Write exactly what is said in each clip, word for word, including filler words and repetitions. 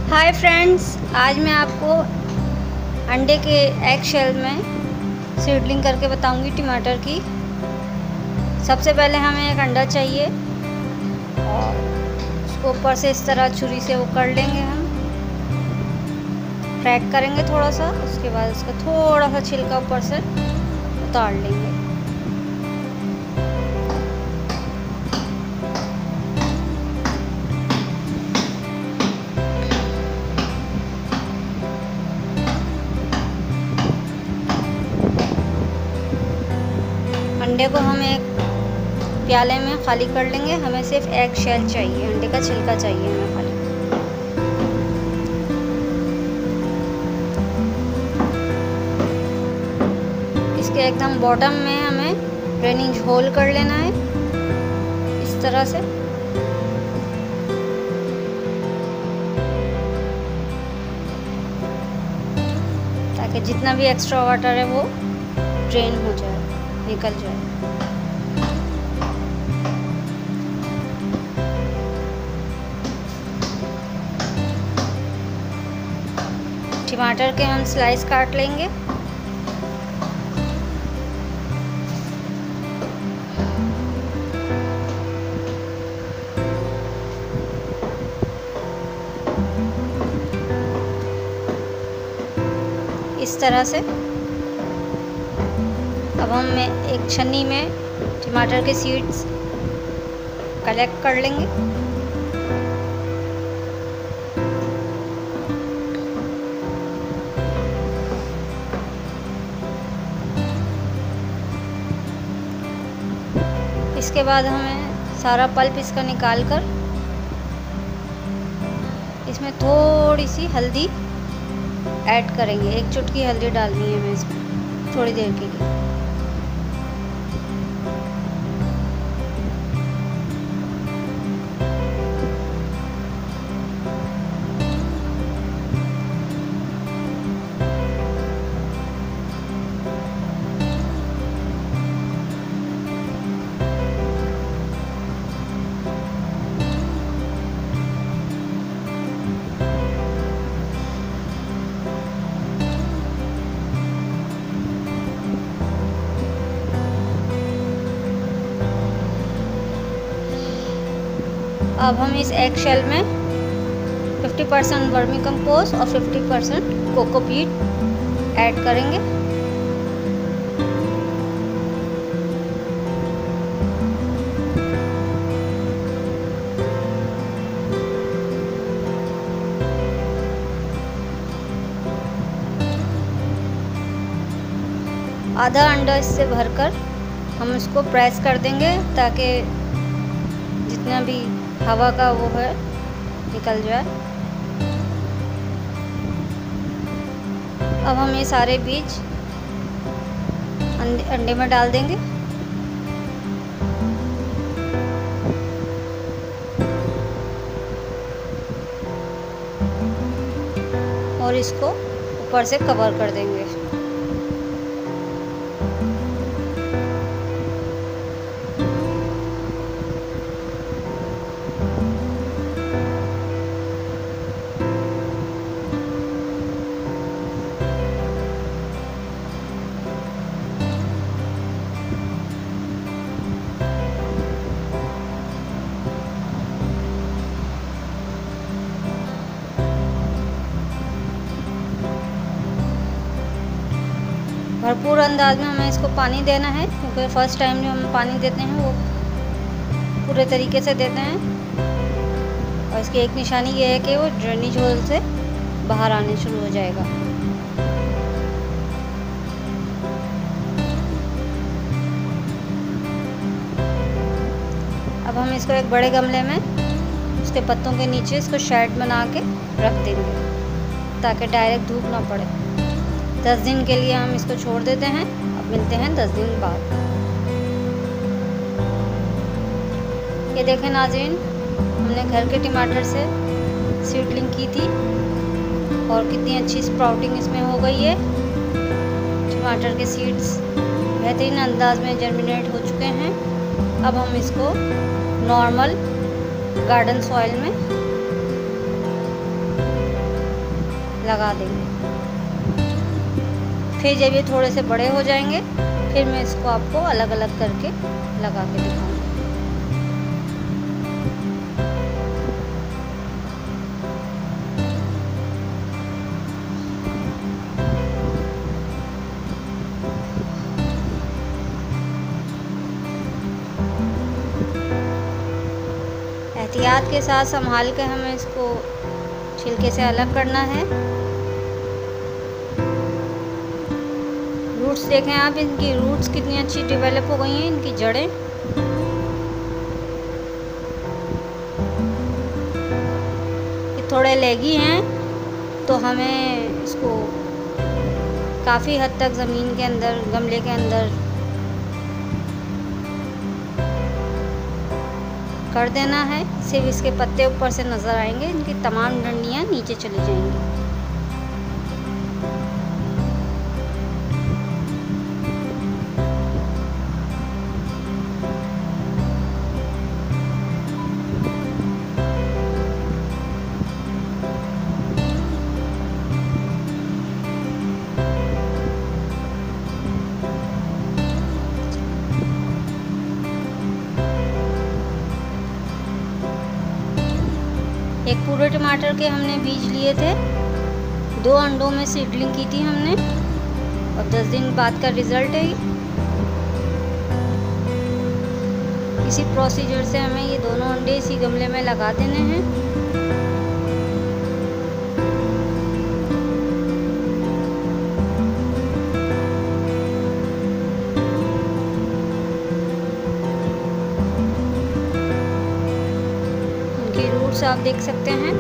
Hi friends, आज मैं आपको अंडे के एग शेल में सीडलिंग करके बताऊंगी टमाटर की। सबसे पहले हमें एक अंडा चाहिए और उसको ऊपर से इस तरह छुरी से वो कर लेंगे, हम क्रैक करेंगे थोड़ा सा। उसके बाद उसका थोड़ा सा छिलका ऊपर से उतार लेंगे। अंडे को हम एक प्याले में खाली कर लेंगे। हमें सिर्फ एग शेल चाहिए, अंडे का छिलका चाहिए हमें खाली। इसके एकदम बॉटम में हमें ड्रेनिंग होल कर लेना है इस तरह से। ताकि जितना भी एक्स्ट्रा वाटर है वो ड्रेन हो जाए, निकल जाए। टमाटर के हम स्लाइस काट लेंगे। इस तरह से अब हम एक छन्नी में टमाटर के सीड्स कलेक्ट कर लेंगे। इसके बाद हमें सारा पल्प इसका निकाल कर इसमें थोड़ी सी हल्दी ऐड करेंगे। एक चुटकी हल्दी डालनी है हमें इसमें थोड़ी देर के लिए। अब हम इस एग शेल में फिफ्टी परसेंट वर्मी कंपोस्ट और फिफ्टी परसेंट कोकोपीट ऐड करेंगे। आधा अंडा इससे भरकर हम इसको प्रेस कर देंगे ताकि जितना भी हवा का वो है निकल जाए। अब हम ये सारे बीज अंडे में डाल देंगे और इसको ऊपर से कवर कर देंगे। भरपूर अंदाज में हमें इसको पानी देना है, क्योंकि फर्स्ट टाइम जो हम पानी देते हैं वो पूरे तरीके से देते हैं। और इसकी एक निशानी ये है कि वो ड्रेनेज होल से बाहर आने शुरू हो जाएगा। अब हम इसको एक बड़े गमले में उसके पत्तों के नीचे इसको शेड बना के रख देंगे ताकि डायरेक्ट धूप ना पड़े। दस दिन के लिए हम इसको छोड़ देते हैं। अब मिलते हैं दस दिन बाद। ये देखें नाज़रीन, हमने घर के टमाटर से सीडलिंग की थी और कितनी अच्छी स्प्राउटिंग इसमें हो गई है। टमाटर के सीड्स बेहतरीन अंदाज में जर्मिनेट हो चुके हैं। अब हम इसको नॉर्मल गार्डन सॉइल में लगा देंगे। फिर जब ये थोड़े से बड़े हो जाएंगे फिर मैं इसको आपको अलग अलग करके लगा के दिखाऊंगी। एहतियात के साथ संभाल के हमें इसको छिलके से अलग करना है। रूट्स देखें आप, इनकी रूट्स कितनी अच्छी डेवलप हो गई हैं, इनकी जड़ें। ये थोड़े लेगी हैं तो हमें इसको काफ़ी हद तक ज़मीन के अंदर, गमले के अंदर कर देना है। सिर्फ इसके पत्ते ऊपर से नज़र आएंगे, इनकी तमाम डंडियाँ नीचे चली जाएंगी। एक पूरे टमाटर के हमने बीज लिए थे, दो अंडों में सीडलिंग की थी हमने, और दस दिन बाद का रिज़ल्ट है। इसी प्रोसीजर से हमें ये दोनों अंडे इसी गमले में लगा देने हैं। रूट्स आप देख सकते हैं।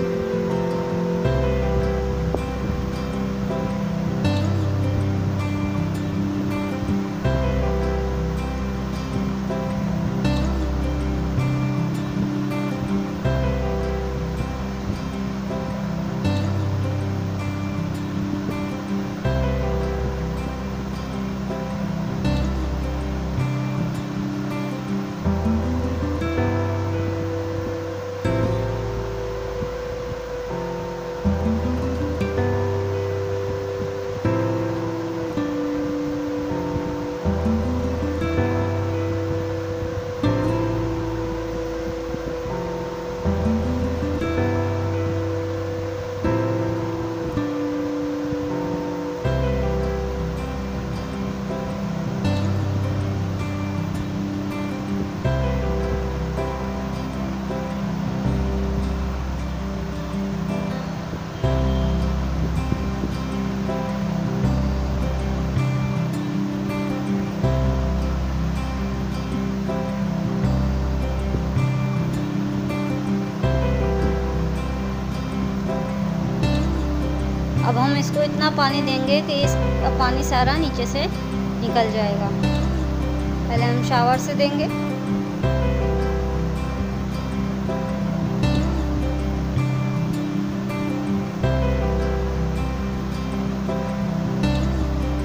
अब हम इसको इतना पानी देंगे कि इसका पानी सारा नीचे से निकल जाएगा। पहले हम शावर से देंगे।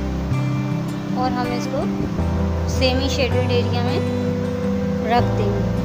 और हम इसको सेमी शेडेड एरिया में रख देंगे।